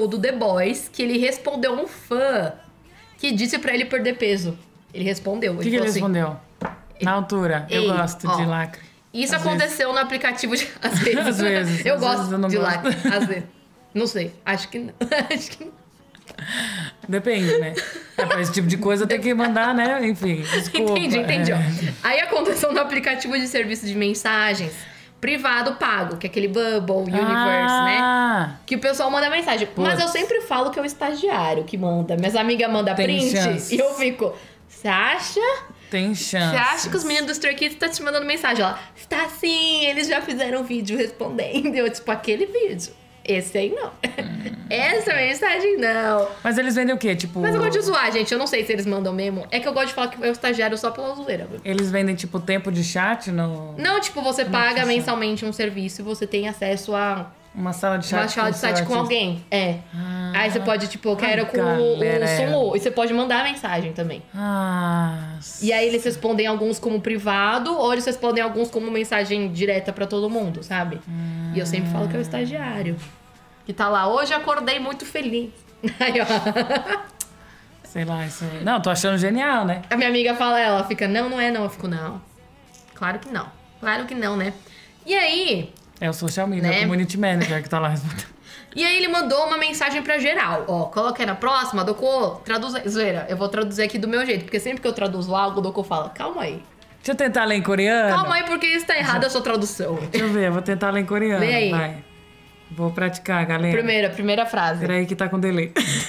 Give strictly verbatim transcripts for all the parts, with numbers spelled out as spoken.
conteúdo do The Boys que ele respondeu um fã que disse pra ele perder peso. Ele respondeu. O que, que ele assim, respondeu? Na altura. Ei, eu gosto ó, de lacre. Isso Às aconteceu vezes. no aplicativo de... Às vezes. Às vezes. Eu às gosto vezes eu não de gosto. lacre. Às vezes. Não sei. Acho que não. Acho que não. Depende, né? É, pra esse tipo de coisa tem que mandar, né? Enfim, desculpa. Entendi, entendi. É. Ó. Aí aconteceu no aplicativo de serviço de mensagens privado pago, que é aquele Bubble, Universe, ah, né? Que o pessoal manda mensagem. Putz. Mas eu sempre falo que é o estagiário que manda. Minhas amigas mandam Tem print chance. e eu fico... Você acha? Tem chance. Você acha que os meninos do Stray Kids estão te mandando mensagem? Ela, está sim, eles já fizeram um vídeo respondendo. Eu, tipo, aquele vídeo. Esse aí não. Hum. Essa mensagem não. Mas eles vendem o quê? Tipo... Mas eu gosto de zoar, gente. Eu não sei se eles mandam mesmo. É que eu gosto de falar que é o estagiário só pela zoeira. Viu? Eles vendem, tipo, tempo de chat no... Não, tipo, você Como paga que mensalmente um serviço e você tem acesso a Uma sala de chat uma sala de seu chat com artista. alguém. É. Ah, Aí você pode, tipo, eu quero com o, galera. o som. E você pode mandar mensagem também. Ah, E aí eles respondem alguns como privado, ou eles respondem alguns como mensagem direta pra todo mundo, sabe? hum. E eu sempre falo que é o estagiário. Que tá lá, hoje acordei muito feliz. Aí, ó. Sei lá, isso aí. Não, tô achando genial, né? A minha amiga fala, ela fica, não, não é não. Eu fico, não. Claro que não. Claro que não, né? E aí... É o social media, Né? o community manager que tá lá respondendo. E aí ele mandou uma mensagem pra geral. Ó, coloquei na próxima, Docô, traduz aí. Zoeira, eu vou traduzir aqui do meu jeito. Porque sempre que eu traduzo algo, o Docô fala, calma aí. Deixa eu tentar ler em coreano. Calma aí, porque isso tá errado a sua tradução. Deixa eu ver, eu vou tentar ler em coreano. Lê aí. Vai. Vou praticar, galera. Primeira, primeira frase. Peraí que tá com delay.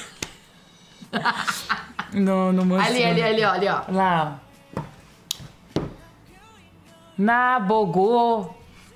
no, no mostrou. Ali, ali, ali, ó, ali, ó. Lá, ó. 나보고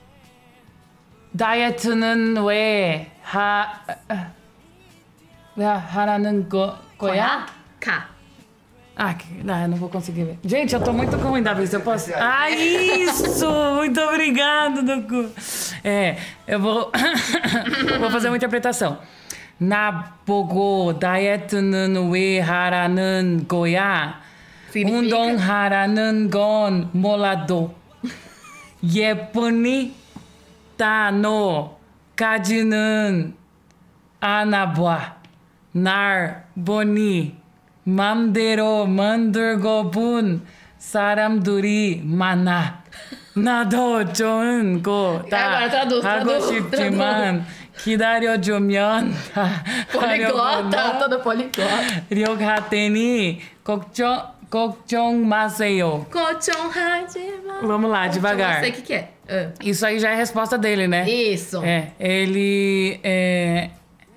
다이어트는 왜 하, 왜 하라는 거, 거야? K. Ah, que, não, eu não vou conseguir ler. Gente, eu tô muito ruim da vez. Eu posso. Ah, isso! Muito obrigado, Doku. É, eu vou. vou fazer uma interpretação. 나보고 다이어트는 왜 하라는 거야? Significa? 운동하라는 건 몰라도 예쁘니까 너까지는 안아봐. 날 보니 맘대로 만들고 본 사람들이 많아. 나도 좋은 거 다 Agora traduz, 하고 traduz, 싶지만 기다려주면 다 Poliglota, todo poliglota. 할 테니 걱정, 걱정 마세요. 걱정하지 마. Vamos lá, devagar. Eu sei o que que é. Ah. Isso aí já é a resposta dele, né? Isso. É, ele é...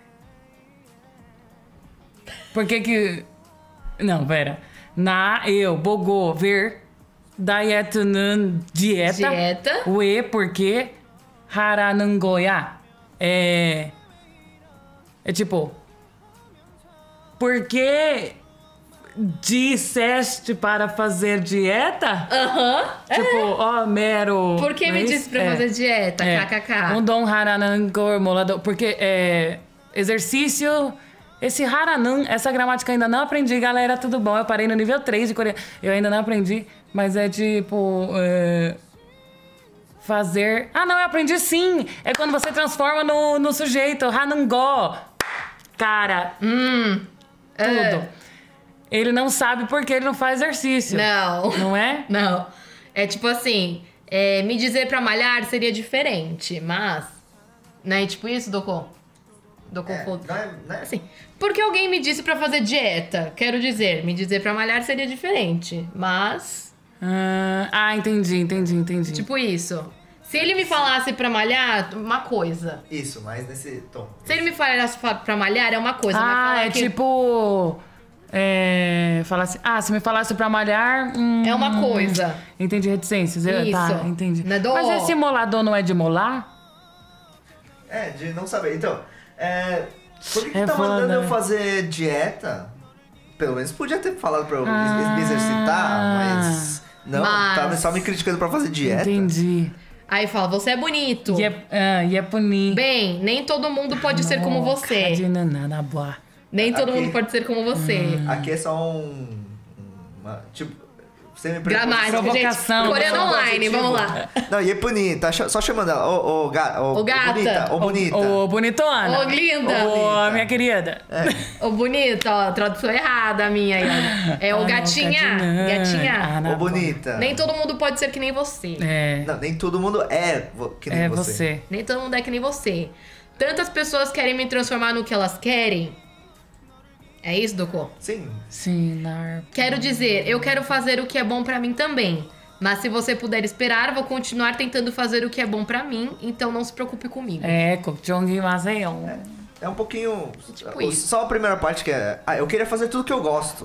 Por que que... Não, pera. Na, eu, 보고, ver, 다이어트는 dieta. Dieta. 왜, porque, 하라는 거야. É... É tipo... Por que disseste para fazer dieta? Aham. Tipo, ó, mero... Por que não me é disse isso? pra É. fazer dieta? É. Kkk. Undon haranan gormolador. Porque é, exercício... Esse haranan, essa gramática eu ainda não aprendi, galera. Tudo bom? Eu parei no nível três de coreano. Eu ainda não aprendi, mas é tipo... É, fazer... Ah, não, eu aprendi sim! É quando você transforma no, no sujeito. Hanango. Cara, Hum. tudo. Ele não sabe porque ele não faz exercício. Não. Não é? Não. É tipo assim, é, me dizer pra malhar seria diferente, mas... Né? Tipo isso, Docô? Docô, É, foda- não é, não é- Assim, porque alguém me disse pra fazer dieta. Quero dizer, me dizer pra malhar seria diferente, mas... Ah, ah, entendi, entendi, entendi. Tipo isso. Se ele me falasse pra malhar, uma coisa. Isso, mas nesse tom. Se ele me falasse fa- pra malhar, é uma coisa. mas Ah, falar é que tipo... É, falar assim, ah, se me falasse pra malhar... hum, É uma coisa. Entendi, reticências. Eu- Isso. Tá, entendi. Não é do- Mas esse molador não é de molar? É, de não saber. Então, é, por que, que É tá mandando foda. eu fazer dieta? Pelo menos podia ter falado pra eu Ah. me exercitar, mas... Não, Mas- tava só me criticando pra fazer dieta. Entendi. Aí fala, você é bonito. E é, ah, e é punir. Bem, nem todo mundo pode ser como você. Nem todo Aqui- mundo pode ser como você. Aqui é só um... uma- tipo, Sem me preocupar. Gramática, gente. Provocação, Coreano né? online, vamos lá. Não, e é bonita, só chamando ela. Ô, ô, ga, ô, Ô, gata. bonita, ô, bonita. Ô, bonitona. Ô, linda. Ô, minha querida. Ô, bonita, ó, tradução errada a minha aí, olha. É o Ah, não, gatinha. gatinha. Gatinha. Ah, Ô, não, bonita. Nem todo mundo pode ser que nem você. É, Não, nem todo mundo é vo- que nem é você. você. Nem todo mundo é que nem você. Tantas pessoas querem me transformar no que elas querem. É isso, Docô? Sim. Sim, Nar. Quero dizer, eu quero fazer o que é bom pra mim também. Mas se você puder esperar, vou continuar tentando fazer o que é bom pra mim, então não se preocupe comigo. É, Kokjong Maseon. É um pouquinho. Tipo o- isso. Só a primeira parte que é. Ah, eu queria fazer tudo que eu gosto.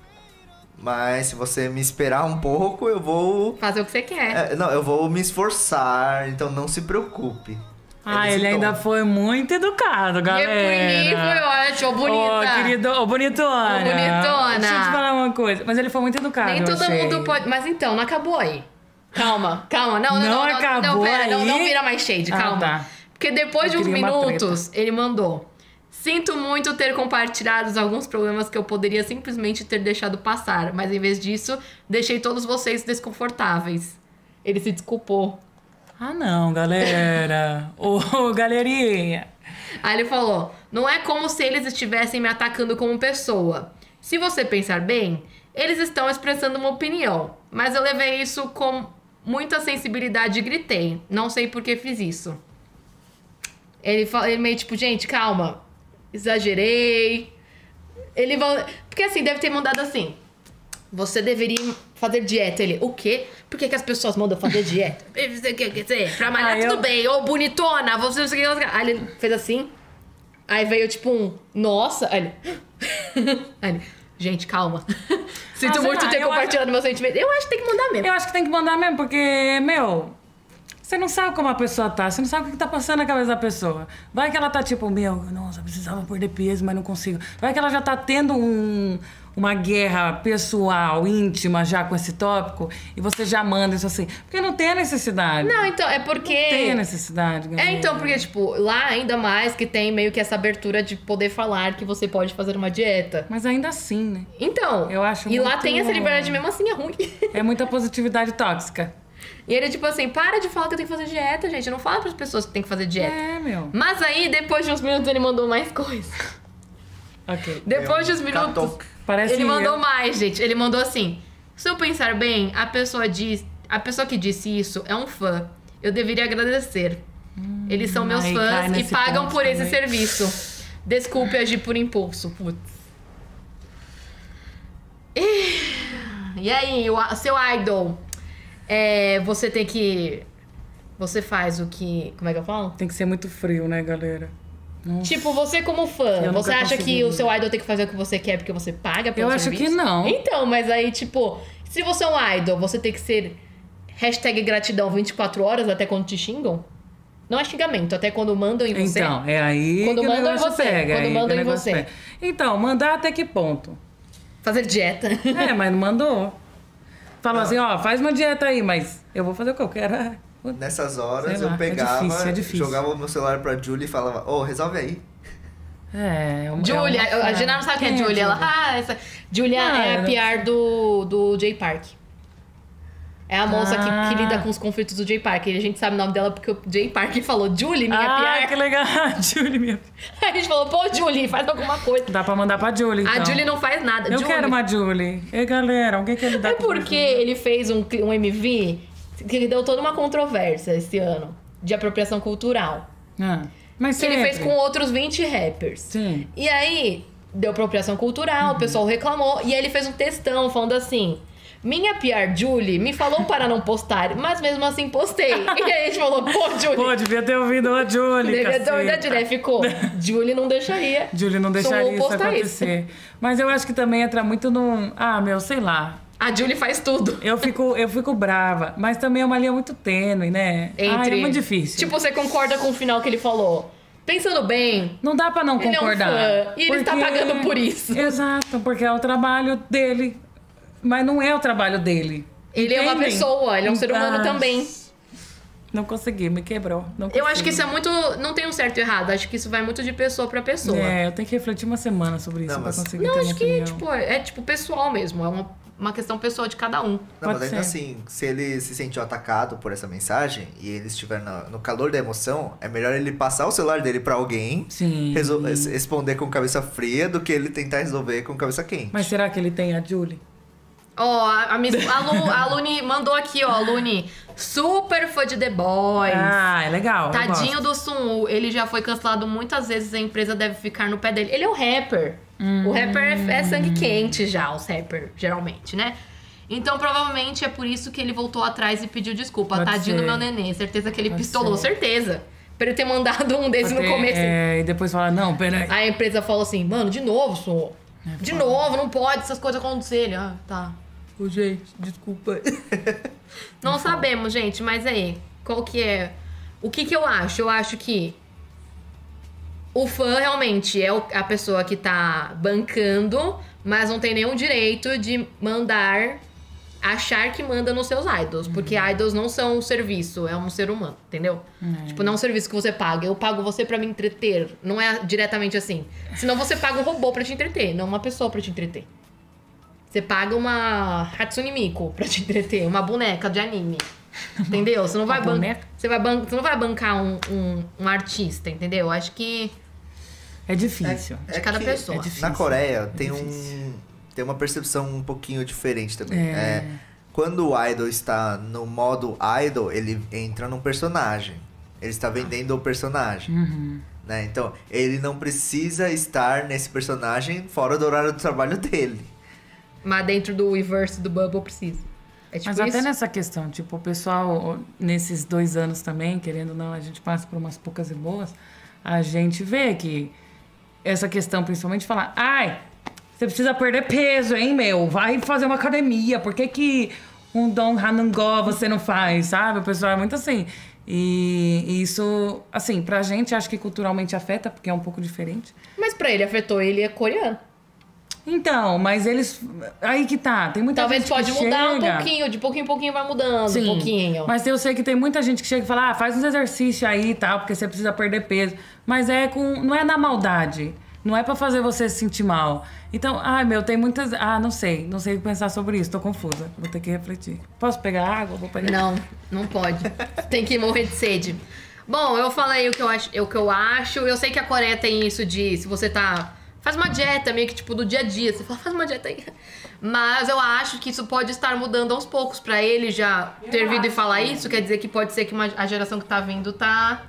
Mas se você me esperar um pouco, eu vou. Fazer o que você quer. É, não, eu vou me esforçar, então não se preocupe. Ah, É desse ele ainda tom. foi muito educado, E galera. por mim foi ótimo, bonita. Ô, querido, ô, bonitona. Ô, bonitona. Deixa eu te falar uma coisa. Mas ele foi muito educado, Nem eu todo achei. mundo pode. Mas então, não acabou aí. Calma, calma. Não, não, Não não. Não, acabou não, pera, não, aí? não vira mais shade, Ah, calma. tá. Porque depois Eu de uns queria uma minutos, ele mandou. Sinto muito ter compartilhado alguns problemas que eu poderia simplesmente ter deixado passar, mas em vez disso, deixei todos vocês desconfortáveis. Ele se desculpou. Ah, não, galera. Ô, galerinha. Aí ele falou: não é como se eles estivessem me atacando como pessoa. Se você pensar bem, eles estão expressando uma opinião, mas eu levei isso com muita sensibilidade e gritei. Não sei por que fiz isso. Ele, fala, ele meio tipo, gente, calma. Exagerei. Ele vai. Porque assim, deve ter mandado assim. Você deveria fazer dieta. Ele, o quê? Por que, que as pessoas mandam fazer dieta? Pra malhar, Ah, tudo eu- bem. Ô, bonitona, você não sei o que. Aí ele fez assim. Aí veio tipo um, nossa. Aí ele, aí ele gente, calma. Sinto Ah, sei muito lá, ter eu compartilhado meu sentimento. Eu acho que tem que mandar mesmo. Eu acho que tem que mandar mesmo, porque, meu... Você não sabe como a pessoa tá, você não sabe o que tá passando na cabeça da pessoa. Vai que ela tá tipo, meu, nossa, eu precisava perder peso, mas não consigo. Vai que ela já tá tendo um, uma guerra pessoal, íntima já com esse tópico, e você já manda isso assim. Porque não tem a necessidade. Não, então, é porque... Não tem a necessidade, galera. É, então, porque, tipo, lá ainda mais que tem meio que essa abertura de poder falar que você pode fazer uma dieta. Mas ainda assim, né? Então, Eu acho e lá muito- tem essa liberdade mesmo assim, é ruim. É muita positividade tóxica. E ele, tipo assim, para de falar que eu tenho que fazer dieta, gente. Não fala pras pessoas que tem que fazer dieta. É, meu. Mas aí, depois de uns minutos, ele mandou mais coisa. Ok. Depois de É uns um minutos, catoque. Parece ele mandou eu. mais, gente. Ele mandou assim: se eu pensar bem, a pessoa diz, a pessoa que disse isso é um fã. Eu deveria agradecer. Eles são meus aí cai fãs e nesse pagam ponto por esse também. serviço. Desculpe agir por impulso. Putz. E aí, o seu idol, é, você tem que... Você faz o que... Como é que eu falo? Tem que ser muito frio, né, galera? Nossa. Tipo, você como fã, Eu você nunca acha que consegui. o seu idol tem que fazer o que você quer porque você paga pelo Eu acho serviço? que não. Então, mas aí, tipo, se você é um idol, você tem que ser hashtag gratidão vinte e quatro horas até quando te xingam? Não é xingamento, até quando mandam em você. Então, é aí Quando que o mandam em negócio você, pega. quando aí que mandam o em negócio você. pega. Então, mandar até que ponto? Fazer dieta. É, mas não mandou. Falou Não. assim, ó, faz uma dieta aí, mas eu vou fazer o que eu quero. Nessas horas Sei lá, eu é pegava, difícil, é difícil. jogava o meu celular pra Julie e falava, ô, resolve aí. É, é uma, Julia, é uma a Gina não sabe quem é Quem Julia. Ela, ah, essa... Julia Ah, é a eu não P R do, do Jay Park. É a moça que, que Ah. lida com os conflitos do Jay Park. E a gente sabe o nome dela porque o Jay Park falou, Julie, minha Ah, P R. que legal, Julie, minha... Aí a gente falou, pô, Julie, faz alguma coisa. Dá pra mandar pra Julie, então. A Julie não faz nada. Eu Julie, quero uma Julie. Ei, galera, alguém quer lidar É com porque ele fez um, cli- um M V que deu toda uma controvérsia esse ano de apropriação cultural. Ah, mas Que ele fez sempre. com outros vinte rappers. Sim. E aí, deu apropriação cultural, o pessoal reclamou. E aí ele fez um textão falando assim... Minha P R Julie me falou para não postar, mas mesmo assim postei. E aí a gente falou, pô, Julie... Pô, devia ter ouvido a Julie, devia ter ouvido a caceta. Julie. Aí ficou, Julie não deixaria. Julie não Sou deixaria isso postar acontecer. Mas eu acho que também entra muito no... Ah, meu, sei lá. A Julie faz tudo. Eu fico, eu fico brava. Mas também é uma linha muito tênue, né? Ah, Entre... é muito difícil. Tipo, você concorda com o final que ele falou? Pensando bem, Não dá pra não ele é um concordar. fã, e ele tá pagando por isso. Exato, porque é o trabalho dele. Mas não é o trabalho dele. ele é uma Entendem? pessoa, ele é um ser humano Ah, também. Não consegui, me quebrou. Não Eu acho consegui. que isso é muito... Não tem um certo e errado. Acho que isso vai muito de pessoa pra pessoa. É, eu tenho que refletir uma semana sobre isso Não, pra mas- conseguir Não, ter acho uma que opinião. tipo, é tipo pessoal mesmo. É uma, uma questão pessoal de cada um. Não, Pode mas ainda ser. assim, se ele se sentiu atacado por essa mensagem e ele estiver no, no calor da emoção, é melhor ele passar o celular dele pra alguém, Sim. resol- res- responder com cabeça fria, do que ele tentar resolver com cabeça quente. Mas será que ele tem a Julie? Ó, a, a, Miss- a, Lu, a Luni mandou aqui, ó. Luni, super fã de The Boys. Ah, é legal. eu Tadinho gosto. do Sun, ele já foi cancelado muitas vezes, a empresa deve ficar no pé dele. Ele é o rapper. O rapper é, é sangue quente já, os rappers, geralmente, né? Então, provavelmente, é por isso que ele voltou atrás e pediu desculpa. Pode Tadinho do ser. meu neném. Certeza que ele Pode pistolou, ser. certeza. Pra ele ter mandado um desse no Porque, começo. é, e depois fala, não, peraí. Aí a empresa falou assim, mano, de novo, Sun. De novo, não pode essas coisas acontecerem. Ah, tá. Ô, gente, desculpa. Não sabemos, gente, mas aí, qual que é... O que que eu acho? Eu acho que o fã realmente é o- a pessoa que tá bancando, mas não tem nenhum direito de mandar, achar que manda nos seus idols. Porque idols não são um serviço, é um ser humano, entendeu? Tipo, não é um serviço que você paga. Eu pago você pra me entreter. Não é diretamente assim. Senão você paga um robô pra te entreter, não uma pessoa pra te entreter. Você paga uma Hatsune Miku pra te entreter, uma boneca de anime. Entendeu? Você não vai, Uma ban boneca? você vai, ban você não vai bancar um, um, um artista, entendeu? Acho que É difícil. de cada que pessoa. é difícil. Na Coreia tem difícil. um tem uma percepção um pouquinho diferente também. É. É, quando o idol está no modo idol, ele entra num personagem. Ele está vendendo o personagem. Uhum. Né? Então, ele não precisa estar nesse personagem fora do horário do trabalho dele. Mas dentro do Weverse do Bubble precisa. É tipo Mas até isso. nessa questão, tipo, o pessoal, nesses dois anos também, querendo ou não, a gente passa por umas poucas e boas, a gente vê que essa questão, principalmente, de falar, ai, você precisa perder peso, hein, meu? Vai fazer uma academia, por que que um Dong Hanungó você não faz, sabe? O pessoal é muito assim. E, e isso, assim, pra gente, acho que culturalmente afeta, porque é um pouco diferente. Mas pra ele afetou, ele é coreano. Então, mas eles... Aí que tá, tem muita Talvez gente pode que mudar chega... um pouquinho, de pouquinho em pouquinho vai mudando, Sim, um pouquinho. mas eu sei que tem muita gente que chega e fala, ah, faz uns exercícios aí e tal, porque você precisa perder peso. Mas é com, não é na maldade, não é pra fazer você se sentir mal. Então, ai meu, tem muitas... Ah, não sei, não sei pensar sobre isso, tô confusa, vou ter que refletir. Posso pegar água? Vou pegar. Não, não pode. Tem que morrer de sede. Bom, eu falei o que eu acho, o que eu acho. Eu sei que a Coreia tem isso de se você tá... Faz uma dieta, meio que tipo do dia a dia. Você fala, faz uma dieta aí. Mas eu acho que isso pode estar mudando aos poucos. Pra ele já ter vindo e falar isso, quer dizer que pode ser que uma, a geração que tá vindo tá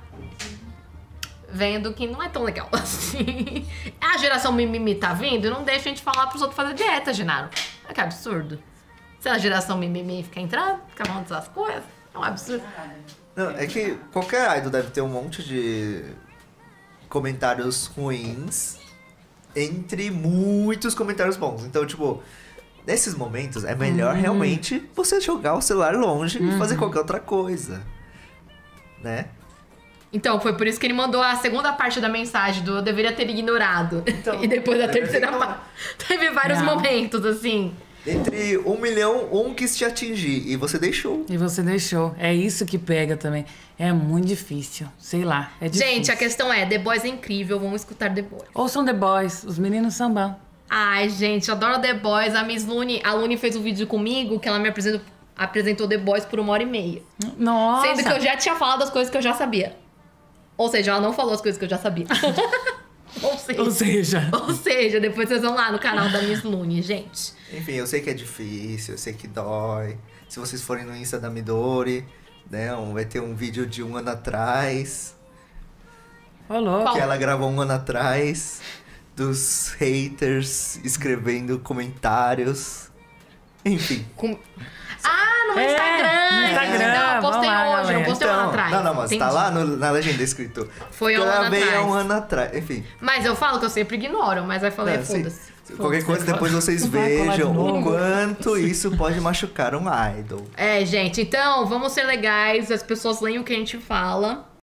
vendo que não é tão legal assim. A geração mimimi tá vindo e não deixa a gente falar pros outros fazer dieta, Genaro. É que absurdo. Se a geração mimimi ficar entrando, ficar falando essas coisas, é um absurdo. Não, é que qualquer idol deve ter um monte de comentários ruins entre muitos comentários bons. Então, tipo, nesses momentos é melhor Uhum. realmente você jogar o celular longe e fazer qualquer outra coisa. Né? Então, foi por isso que ele mandou a segunda parte da mensagem do eu deveria ter ignorado. Então, e depois a deveria terceira ter parte. Teve vários Não. momentos, assim. Entre um milhão, um quis te atingir e você deixou. E você deixou. É isso que pega também. É muito difícil. Sei lá, é difícil. Gente, a questão é, The Boys é incrível, vamos escutar The Boys. Ouçam The Boys, os meninos são bons. Ai, gente, eu adoro The Boys. A Miss Luni, a Luni fez um vídeo comigo que ela me apresentou, apresentou The Boys por uma hora e meia. Nossa! Sendo que eu já tinha falado as coisas que eu já sabia. Ou seja, ela não falou as coisas que eu já sabia. Ou seja, Ou seja... ou seja, depois vocês vão lá no canal da Miss Luni, gente. Enfim, eu sei que é difícil, eu sei que dói. Se vocês forem no Insta da Midori, né, um- vai ter um vídeo de um ano atrás, Ô, louco. Qual? que ela gravou um ano atrás, dos haters escrevendo comentários. Enfim. Com... Ah, no É, Instagram! no Instagram, Não, eu postei vamos lá, hoje, não galera. postei um ano atrás. não, não, mas tá Entendi. lá no- na legenda escrito. Foi há um ano Gravei há atrás. um ano atrás. Enfim. Mas eu falo que eu sempre ignoro, mas aí falei, Não, sim. foda-se. Qualquer coisa, depois vocês Vai colar de vejam o novo. quanto isso pode machucar um idol. É, gente, então, vamos ser legais, as pessoas leem o que a gente fala.